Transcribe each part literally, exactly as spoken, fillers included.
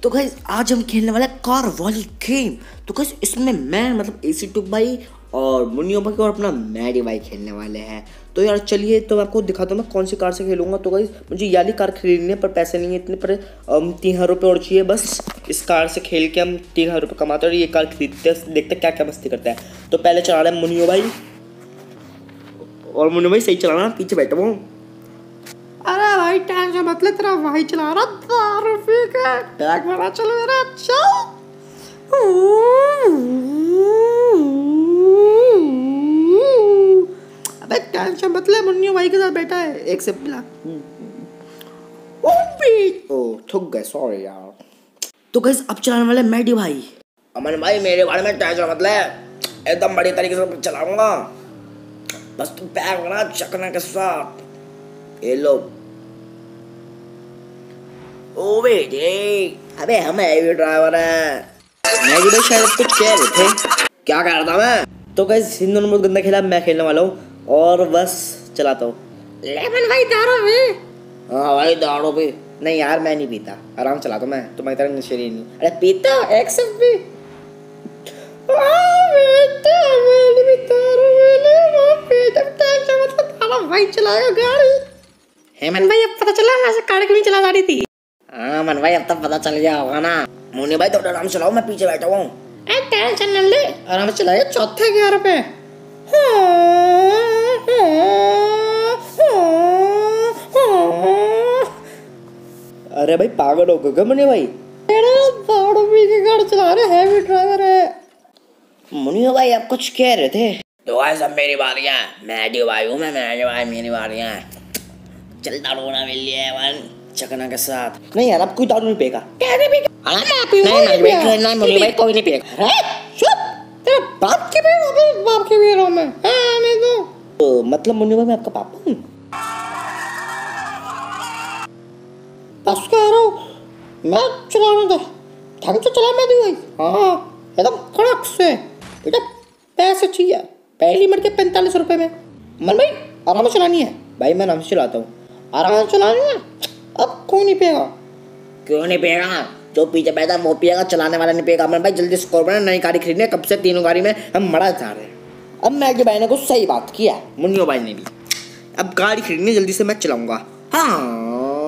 तो गाइस आज हम खेलने वाले कार वाली गेम। तो गाइस इसमें मैं मतलब एसी टू भाई और मुन्नियो भाई और अपना मैडी भाई खेलने वाले हैं। तो यार चलिए तो मैं आपको दिखाता हूँ मैं कौन सी कार से खेलूंगा। तो गाइस मुझे याली कार खरीदनी है पर पैसे नहीं है इतने पर, तीन हज़ार रुपये और चाहिए बस। इस कार से खेल के हम तीन हज़ार रुपये कमाते हैं और ये कार खरीदते हैं, देखते हैं क्या क्या मस्ती करता है। तो पहले चला रहे हैं मुन्नियो भाई, और मुन्नियो भाई सही चलाना, पीछे बैठा हूँ। अरे भाई टेंशन मत ले, तेरा भाई चला रहा दारू पी के टैग मारा, चल मेरा चल। अबे टेंशन मत ले, मुन्नियो भाई के साथ बैठा है, एक से पिला। ओ बीट ओ थक गए, सॉरी यार। तो गाइस अब चलाने वाले मैडी भाई। अमन भाई मेरे बारे में टेंशन मत ले, एकदम बड़ी तरीके से चलाऊंगा, बस तुम पैर बना चकना के साथ। ये लो ओ बेटे, अबे हम हैवी ड्राइवर हैं। मैडी भाई शायद कुछ कह रहे थे, क्या कह रहा था मैं? तो गाइस इन दोनों में गंदा खेला, मैं खेलने वाला हूँ और बस चलाता हूँ। लेमन भाई दारू पी। हाँ भाई दारू पी। नहीं यार मैं नहीं पीता, आराम चलाता हूँ मैं, तुम्हारी तरह नशेड़ी नहीं। अरे पीता एक से भी भाई चलाएगा गाड़ी। हेमन भाई अब पता चला वैसे कार क्यों नहीं चला रही थी। हाँ मन भाई अब तक पता चल गया होगा ना। मुन्नी भाई तो आराम चलाओ, मैं पीछे बैठा हुआ हूँ। टेंशन न ले, आराम से चलाइए, चौथे गियर पे। अरे भाई पागल हो गए मुन्नी भाई, दारू पी के गाड़ी चला रहे, हैवी ड्राइवर है। मुन्नी भाई आप कुछ कह रहे थे। तो भाई सब मेरी बारियां, मैडी भाई हूँ मैं, मैडी भाई मेरी बारियां। चल दारू ना मिल लिया वन चकना के साथ। नहीं यार अब कोई दारू नहीं पिएगा। कैसे पी? हाँ मैं पीऊंगा। नहीं नहीं नहीं मुन्नी भाई कोई नहीं पिएगा। चुप, तेरा बाप के पी रहा हूँ, बाप के पी रहा हूँ मैं। हाँ नहीं तो तो मतलब मुन्नी भाई मैं आपका पापा हूँ। बस कह रहा हूँ मैं चलाना था, ढंग से चला मैं दी भाई। हाँ एकदम कड़क से। बेटा पैसे चाहिए, पहली मर के पैंतालीस रुपए में। मन भाई आराम से चलानी है। भाई मैं आराम से चलाता हूँ। आराम से चलानी है, अब कोई नहीं पिएगा। क्यों नहीं पिएगा? जो पीछे बैठा वो पिएगा, चलाने वाला नहीं पिएगा। मन भाई जल्दी स्कोर बना, नई गाड़ी खरीदनी है, कब से तीनों गाड़ी में हम मरा जा रहे हैं। अब मैडी भाई ने कुछ सही बात किया, मुन्नियो भाई ने भी। अब गाड़ी खरीदनी जल्दी से, मैं चलाऊंगा। हाँ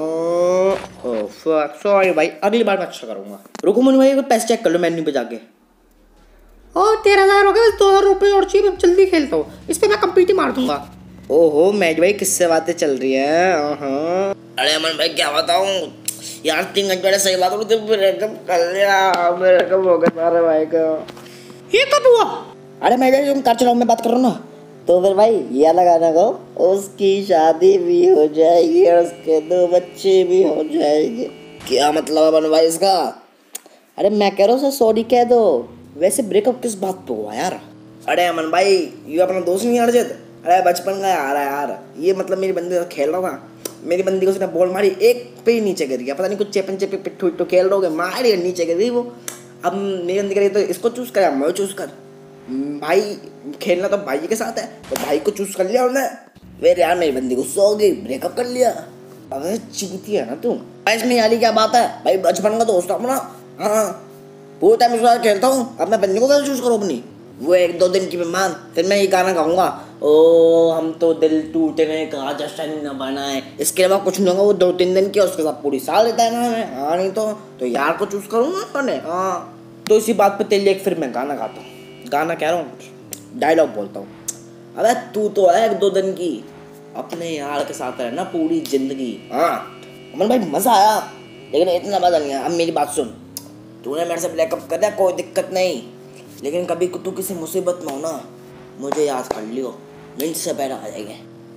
सॉरी भाई, अगली बार मैं अच्छा करूंगा। रुको मुन्नी भाई पैसे चेक कर लो मेन्यू पे जाके। ओ तेरह हजार हो गए, दो हजार रुपये और चाहिए, जल्दी खेलता हूँ, इस पे मैं कंप्लीट ही मार दूंगा। ओहो मैडी भाई किससे बातें चल रही है? अरे अमन भाई क्या बताऊं यार, तीन घंटे पहले सही बात हो रही थी, ब्रेकअप कर लिया, ब्रेकअप हो गया तुम्हारे भाई का। ये कब हुआ? अरे मैडी तुम कार चलाओ, मैं बात कर रहा हूँ ना। तो फिर भाई ये लगाना को उसकी शादी भी हो जाएगी और उसके दो बच्चे भी हो जाएंगे। क्या मतलब है अमन भाई इसका? अरे मैं कह रहा हूँ सॉरी कह दो। वैसे ब्रेकअप किस बात पे हुआ यार? अरे अमन भाई ये अपना दोस्त नहीं अर्जित, अरे बचपन का यार है यार ये। मतलब मेरी बंदी खेल रहा था, मेरी बंदी को उसने बॉल मारी, एक पे ही नीचे गिर गया, पता नहीं कुछ चेपन चेपे पिट्ठू पिट्ठू खेल रहे मारी नीचे गिर गई वो। अब मेरी बंदी करी तो इसको चूज कर, मैं चूज कर। भाई खेलना तो भाई के साथ है, तो भाई को चूज कर लिया उन्होंने। फिर यार मेरी बंदी गुस्सा हो गई, ब्रेकअप कर लिया। अबे चीती है ना तुम। इसमें यारी क्या बात है भाई, बचपन का दोस्त अपना। हाँ पूरे टाइम उसके साथ खेलता हूँ, अब मैं बंदी को कैसे चूज करूँ अपनी? वो एक दो दिन की मेहमान, फिर मैं ये गाना गाऊंगा, ओ हम तो दिल टूटने का जश्न न बनाए। इसके अलावा कुछ नहीं होगा। वो दो तीन दिन की, उसके साथ पूरी साल लेता है ना मैं। हाँ नहीं तो तो यार को चूज करूँगा मैंने। हाँ तो इसी बात पे तेल एक फिर मैं गाना गाता हूँ, गाना कह रहा हूँ, डायलॉग बोलता हूँ। अबे तू तो है एक दो दिन की, अपने यार के साथ रहना पूरी जिंदगी। हाँ अमन भाई मजा आया, लेकिन इतना मजा नहीं आया। अब मेरी बात सुन, तूने मेरे से ब्रेकअप कर दिया कोई दिक्कत नहीं, लेकिन कभी तू किसी मुसीबत में हो ना, मुझे याद कर लियो, मिनट से पहले आ जाएंगे।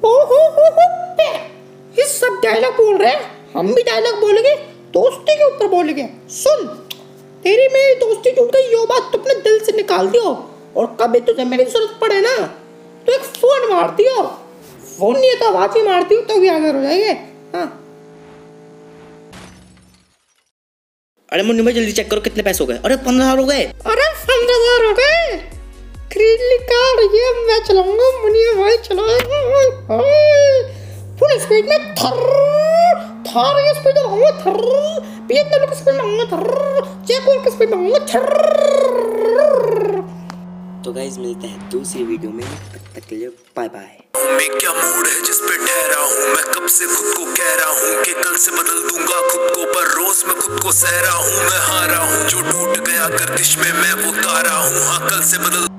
ये सब डायलॉग बोल रहे हैं, हम भी डायलॉग बोलेंगे, दोस्ती के ऊपर बोलेंगे। सुन तेरी मेरी दोस्ती टूट गई, यो बात तुमने दिल से निकाल दियो, और कभी तुझे मेरी जरूरत पड़े ना तो एक फोन मार दियो। फोन नहीं है तो आवाज ही मारती हूँ, तो भी आगे हो जाएंगे। हाँ अरे मुन्नी भाई जल्दी चेक करो कितने पैसे हो गए। अरे पंद्रह हजार हो गए। अरे पंद्रह हजार हो गए। खरीद ली कार, ये मैं चलाऊंगा, मुन्नी भाई चलाएगा फुल स्पीड में। थर थर ये स्पीड में थर, बीएमडब्ल्यू की स्पीड में थर। चेक और किस पे मांगूंगा। तो गाइस मिलते हैं दूसरी वीडियो में, तब तक के लिए बाय बाय। मैं क्या मूड है जिस पे ठहरा हूँ, मैं कब से खुद को कह रहा हूँ कि कल से बदल दूंगा खुद को, पर रोज मैं खुद को सह रहा हूँ। मैं हारा हूँ, जो टूट गया गर्दिश में मैं वो तारा हूँ। हाँ कल से बदल